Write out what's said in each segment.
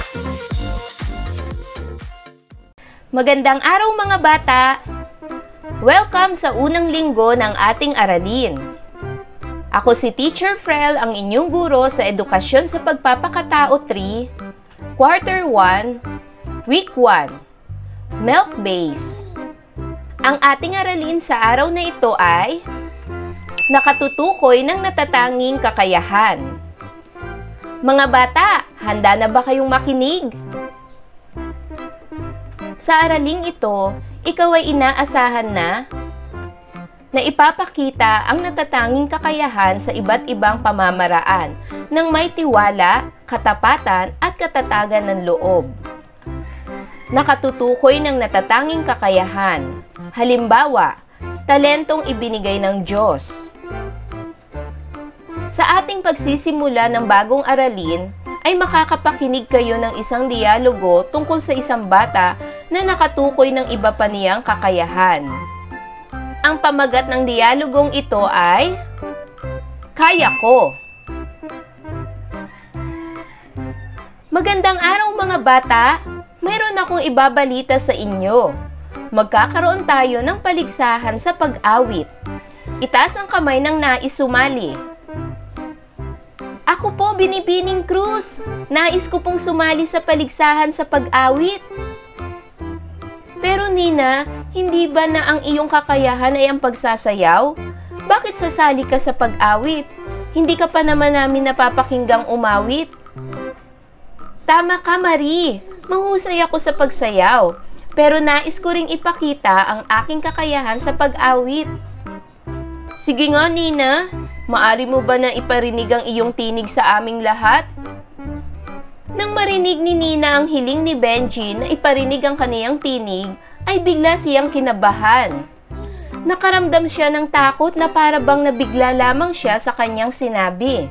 Magandang araw mga bata! Welcome sa unang linggo ng ating aralin. Ako si Teacher Frel, ang inyong guro sa Edukasyon sa Pagpapakatao 3, Quarter 1, Week 1, Milk Base. Ang ating aralin sa araw na ito ay nakatutukoy ng natatanging kakayahan. Mga bata, handa na ba kayong makinig? Sa araling ito, ikaw ay inaasahan na ipapakita ang natatanging kakayahan sa iba't ibang pamamaraan ng may tiwala, katapatan at katatagan ng loob. Nakatutukoy ng natatanging kakayahan. Halimbawa, talentong ibinigay ng Diyos. Sa ating pagsisimula ng bagong aralin, ay makakapakinig kayo ng isang dialogo tungkol sa isang bata na nakatukoy ng iba pa niyang kakayahan. Ang pamagat ng dialogong ito ay, Kaya ko! Magandang araw mga bata! Mayroon akong ibabalita sa inyo. Magkakaroon tayo ng paligsahan sa pag-awit. Itaas ang kamay ng nais sumali. Ako po, Binibining Cruz. Nais ko pong sumali sa paligsahan sa pag-awit. Pero Nina, hindi ba na ang iyong kakayahan ay ang pagsasayaw? Bakit sasali ka sa pag-awit? Hindi ka pa naman namin napapakinggang umawit. Tama ka, Marie. Mahusay ako sa pagsayaw. Pero nais ko ring ipakita ang aking kakayahan sa pag-awit. Sige nga, Nina. Maari mo ba na iparinig ang iyong tinig sa aming lahat? Nang marinig ni Nina ang hiling ni Benji na iparinig ang kaniyang tinig, ay bigla siyang kinabahan. Nakaramdam siya ng takot na para bang nabigla lamang siya sa kanyang sinabi.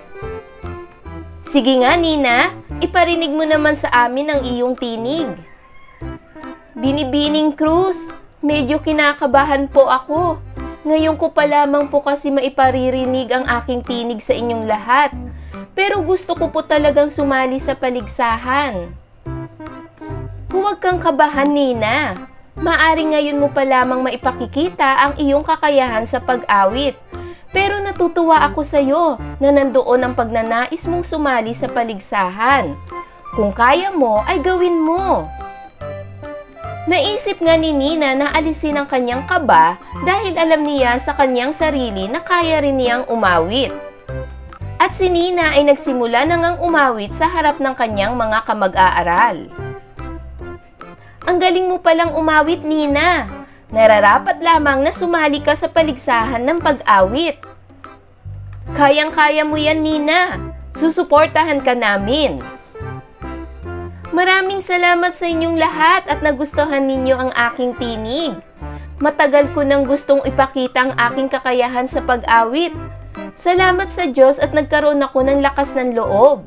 Sige nga, Nina, iparinig mo naman sa amin ang iyong tinig. Binibining Cruz, medyo kinakabahan po ako. Ngayon ko pa lamang po kasi maiparirinig ang aking tinig sa inyong lahat. Pero gusto ko po talagang sumali sa paligsahan. Huwag kang kabahan, Nina. Maaring ngayon mo pa lamang maipakikita ang iyong kakayahan sa pag-awit. Pero natutuwa ako sa iyo na nandoon ang pagnanais mong sumali sa paligsahan. Kung kaya mo, ay gawin mo. Naisip nga ni Nina na alisin ang kanyang kaba dahil alam niya sa kanyang sarili na kaya rin niyang umawit. At si Nina ay nagsimula na ngang umawit sa harap ng kanyang mga kamag-aaral. Ang galing mo palang umawit, Nina. Nararapat lamang na sumali ka sa paligsahan ng pag-awit. Kayang-kaya mo yan, Nina. Susuportahan ka namin. Maraming salamat sa inyong lahat at nagustuhan ninyo ang aking tinig. Matagal ko nang gustong ipakita ang aking kakayahan sa pag-awit. Salamat sa Diyos at nagkaroon ako ng lakas ng loob.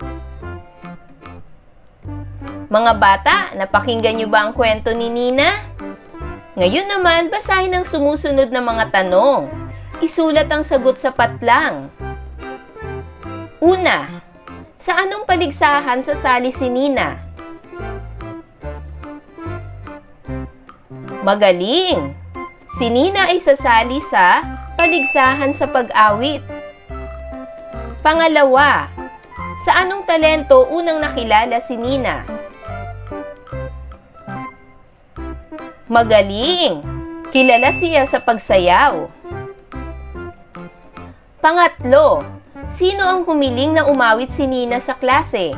Mga bata, napakinggan niyo ba ang kwento ni Nina? Ngayon naman, basahin ang sumusunod na mga tanong. Isulat ang sagot sa patlang. Una, sa anong paligsahan sasali si Nina? Magaling! Si Nina ay sasali sa paligsahan sa pag-awit. Pangalawa, sa anong talento unang nakilala si Nina? Magaling! Kilala siya sa pagsayaw. Pangatlo, sino ang humiling na umawit si Nina sa klase?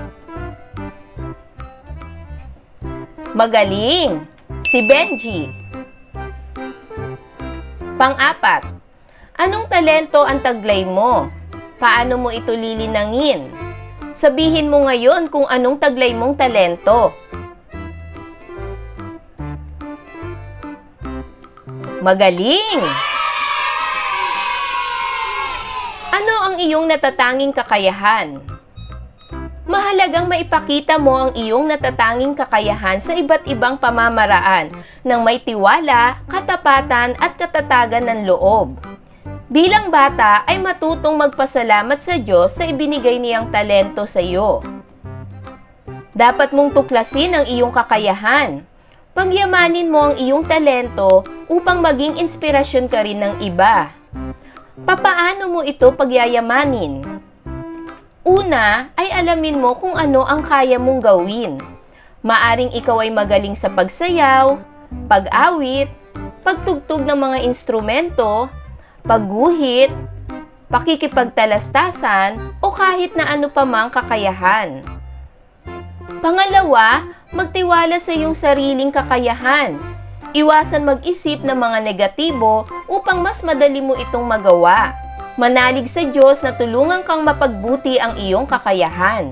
Magaling! Si Benji. Pang-apat, anong talento ang taglay mo? Paano mo ito lilinangin? Sabihin mo ngayon kung anong taglay mong talento. Magaling! Ano ang iyong natatanging kakayahan? Mahalagang maipakita mo ang iyong natatanging kakayahan sa iba't ibang pamamaraan ng may tiwala, katapatan at katatagan ng loob. Bilang bata ay matutong magpasalamat sa Diyos sa ibinigay niyang talento sa iyo. Dapat mong tuklasin ang iyong kakayahan. Pagyamanin mo ang iyong talento upang maging inspirasyon ka rin ng iba. Papaano mo ito pagyayamanin? Una ay alamin mo kung ano ang kaya mong gawin. Maaring ikaw ay magaling sa pagsayaw, pag-awit, pagtugtog ng mga instrumento, pagguhit, pakikipagtalastasan o kahit na ano pa mang kakayahan. Pangalawa, magtiwala sa iyong sariling kakayahan. Iwasan mag-isip ng mga negatibo upang mas madali mo itong magawa. Manalig sa Diyos na tulungan kang mapagbuti ang iyong kakayahan.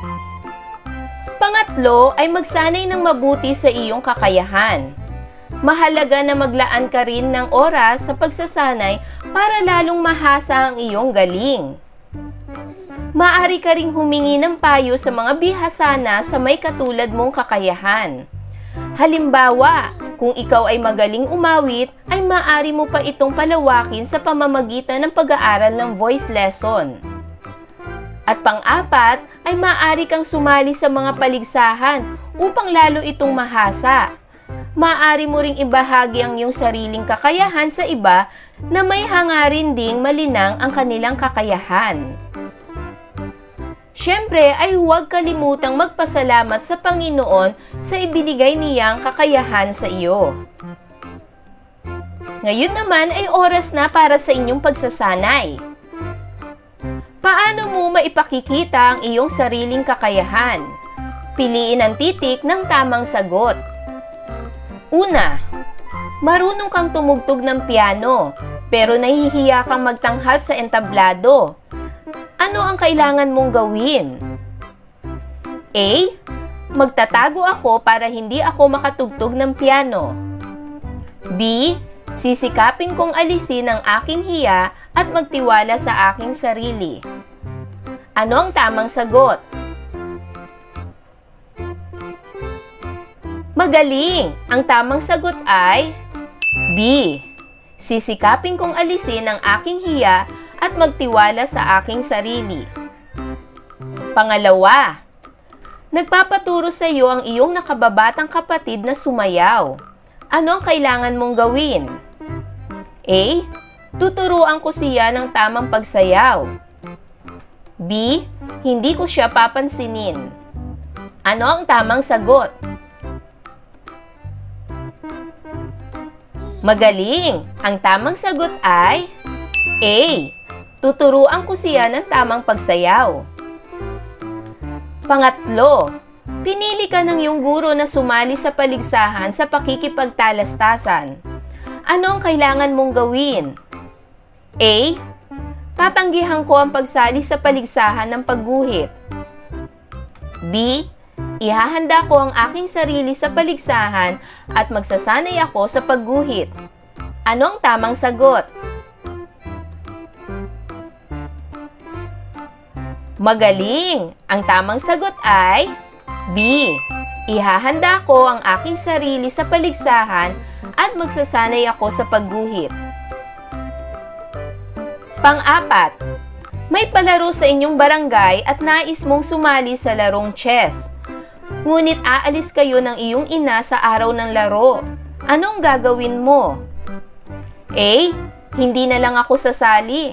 Pangatlo ay magsanay ng mabuti sa iyong kakayahan. Mahalaga na maglaan ka rin ng oras sa pagsasanay para lalong mahasa ang iyong galing. Maaari ka ring humingi ng payo sa mga bihasana sa may katulad mong kakayahan. Halimbawa, kung ikaw ay magaling umawit, ay maaari mo pa itong palawakin sa pamamagitan ng pag-aaral ng voice lesson. At pang-apat, ay maaari kang sumali sa mga paligsahan upang lalo itong mahasa. Maaari mo ring ibahagi ang iyong sariling kakayahan sa iba na may hangarin ding malinang ang kanilang kakayahan. Siyempre ay huwag kalimutang magpasalamat sa Panginoon sa ibinigay niyang kakayahan sa iyo. Ngayon naman ay oras na para sa inyong pagsasanay. Paano mo maipakikita ang iyong sariling kakayahan? Piliin ang titik ng tamang sagot. Una, marunong kang tumugtog ng piano, pero nahihiya kang magtanghal sa entablado. Ano ang kailangan mong gawin? A. Magtatago ako para hindi ako makatugtog ng piano. B. Sisikapin kong alisin ang aking hiya at magtiwala sa aking sarili. Ano ang tamang sagot? Magaling! Ang tamang sagot ay B. Sisikapin kong alisin ang aking hiya at magtiwala sa aking sarili. Pangalawa, nagpapaturo sa iyo ang iyong nakababatang kapatid na sumayaw. Ano ang kailangan mong gawin? A. Tuturuan ko siya ng tamang pagsayaw. B. Hindi ko siya papansinin. Ano ang tamang sagot? Magaling! Ang tamang sagot ay A. Tuturuan ko siya ng tamang pagsayaw. Pangatlo, pinili ka ng iyong guro na sumali sa paligsahan sa pakikipagtalastasan. Ano ang kailangan mong gawin? A. Tatanggihan ko ang pagsali sa paligsahan ng pagguhit. B. Ihahanda ko ang aking sarili sa paligsahan at magsasanay ako sa pagguhit. Ano ang tamang sagot? Magaling! Ang tamang sagot ay B. Ihahanda ko ang aking sarili sa paligsahan at magsasanay ako sa pagguhit. Pang-apat, may palaro sa inyong barangay at nais mong sumali sa larong chess. Ngunit aalis kayo ng iyong ina sa araw ng laro. Anong gagawin mo? A. Hindi na lang ako sasali.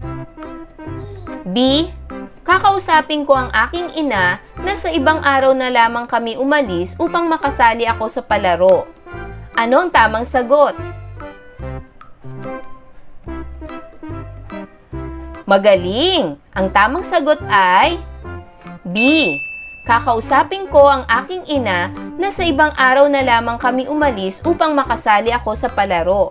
B. Kakausapin ko ang aking ina na sa ibang araw na lamang kami umalis upang makasali ako sa palaro. Ano ang tamang sagot? Magaling! Ang tamang sagot ay B. Kakausapin ko ang aking ina na sa ibang araw na lamang kami umalis upang makasali ako sa palaro.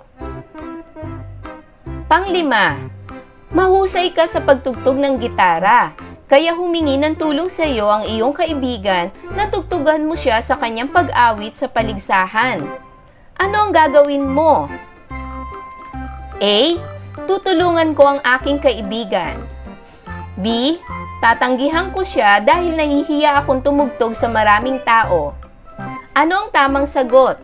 Panglima, mahusay ka sa pagtugtog ng gitara. Kaya humingi ng tulong sa iyo ang iyong kaibigan na tugtugan mo siya sa kanyang pag-awit sa paligsahan. Ano ang gagawin mo? A. Tutulungan ko ang aking kaibigan. B. Tatanggihan ko siya dahil nahihiya akong tumugtog sa maraming tao. Ano ang tamang sagot?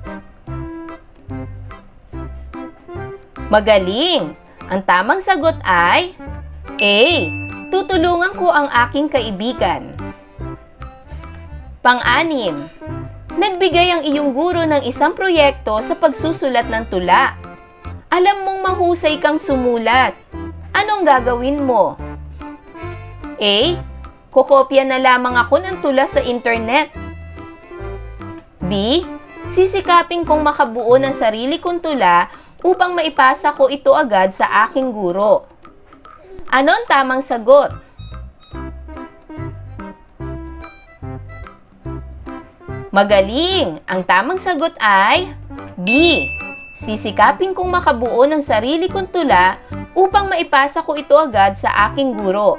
Magaling! Ang tamang sagot ay A. Tutulungan ko ang aking kaibigan. Pang-anim, nagbigay ang iyong guro ng isang proyekto sa pagsusulat ng tula. Alam mong mahusay kang sumulat. Anong gagawin mo? A. Kokopya na lamang ako ng tula sa internet. B. Sisikapin kong makabuo ng sarili kong tula upang maipasa ko ito agad sa aking guro. Ano ang tamang sagot? Magaling! Ang tamang sagot ay B. Sisikapin kong makabuo ng sarili kong tula upang maipasa ko ito agad sa aking guro.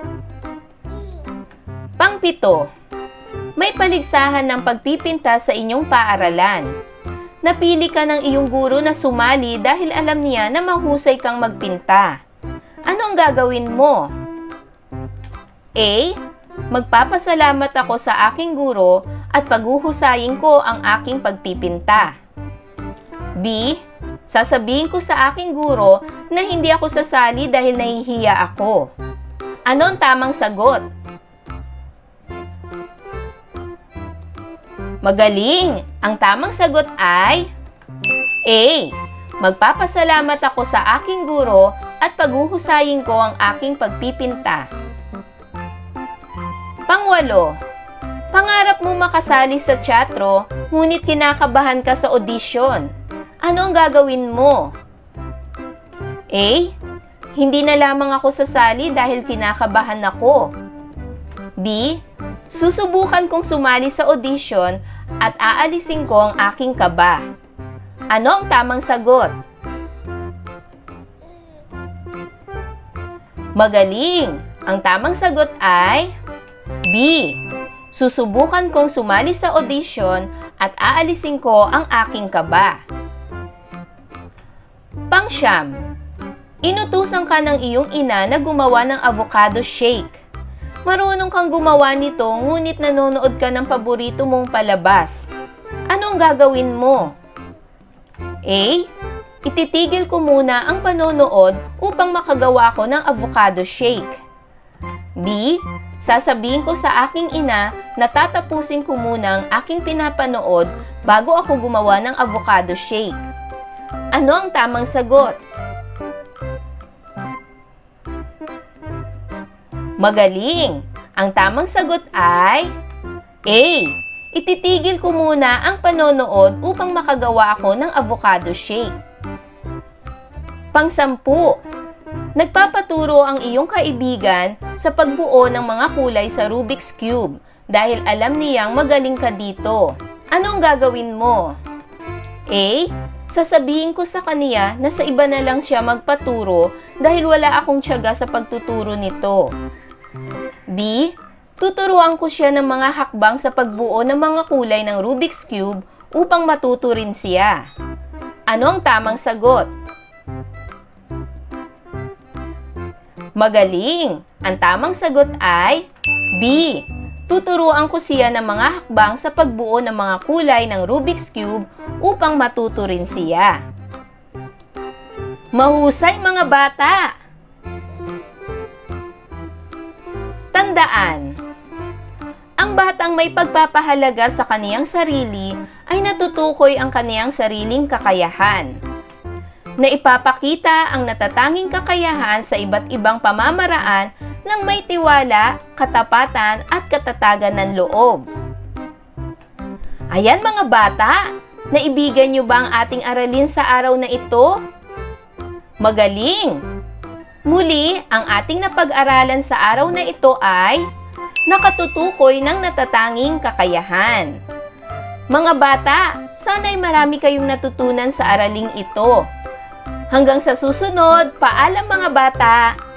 Pang-pito, may paligsahan ng pagpipinta sa inyong paaralan. Napili ka ng iyong guro na sumali dahil alam niya na mahusay kang magpinta. Ano ang gagawin mo? A. Magpapasalamat ako sa aking guro at paghuhusayin ko ang aking pagpipinta. B. Sasabihin ko sa aking guro na hindi ako sasali dahil nahihiya ako. Ano ang tamang sagot? Magaling! Ang tamang sagot ay A. Magpapasalamat ako sa aking guro at paghuhusayin ko ang aking pagpipinta. Pang-walo, pangarap mo makasali sa teatro, ngunit kinakabahan ka sa audition. Ano ang gagawin mo? A. Hindi na lamang ako sasali dahil kinakabahan ako. B. Susubukan kong sumali sa audition at aalisin ko ang aking kaba. Ano ang tamang sagot? Magaling! Ang tamang sagot ay B. Susubukan kong sumali sa audition at aalisin ko ang aking kaba. Pang-siyam, inutusan ka ng iyong ina na gumawa ng avocado shake. Marunong kang gumawa nito ngunit nanonood ka ng paborito mong palabas. Ano ang gagawin mo? A. Ititigil ko muna ang panonood upang makagawa ko ng avocado shake. B. Sasabihin ko sa aking ina na tatapusin ko muna ang aking pinapanood bago ako gumawa ng avocado shake. Ano ang tamang sagot? Magaling! Ang tamang sagot ay A. Ititigil ko muna ang panonood upang makagawa ako ng avocado shake. Pang-sampu, nagpapaturo ang iyong kaibigan sa pagbuo ng mga kulay sa Rubik's Cube dahil alam niyang magaling ka dito. Ano ang gagawin mo? A. Sasabihin ko sa kaniya na sa iba na lang siya magpaturo dahil wala akong tiyaga sa pagtuturo nito. B. Tuturuan ko siya ng mga hakbang sa pagbuo ng mga kulay ng Rubik's Cube upang matuto rin siya. Ano ang tamang sagot? Magaling! Ang tamang sagot ay B. Tuturuan ko siya ng mga hakbang sa pagbuo ng mga kulay ng Rubik's Cube upang matuto rin siya. Mahusay mga bata! Tandaan, ang batang may pagpapahalaga sa kaniyang sarili ay natutukoy ang kaniyang sariling kakayahan. Naipapakita ang natatanging kakayahan sa iba't ibang pamamaraan ng may tiwala, katapatan at katatagan ng loob. Ayan mga bata, naibigan niyo ba ang ating aralin sa araw na ito? Magaling! Muli, ang ating napag-aralan sa araw na ito ay nakatutukoy ng natatanging kakayahan. Mga bata, sana'y marami kayong natutunan sa araling ito. Hanggang sa susunod, paalam mga bata!